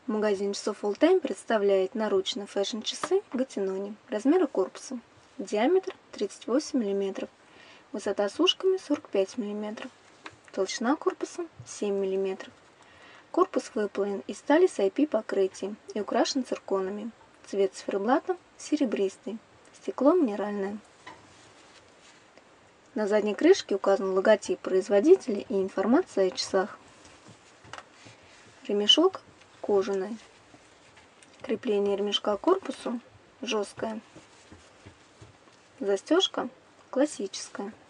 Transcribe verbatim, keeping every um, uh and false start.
Магазин часов Fulltime представляет наручные фэшн-часы Гатинони размера корпуса. Диаметр тридцать восемь миллиметров, высота с ушками сорок пять миллиметров, толщина корпуса семь миллиметров. Корпус выполнен из стали с ай пи покрытием и украшен цирконами. Цвет циферблата серебристый, стекло минеральное. На задней крышке указан логотип производителя и информация о часах. Ремешок кожаный. Крепление ремешка к корпусу жесткое. Застежка классическая.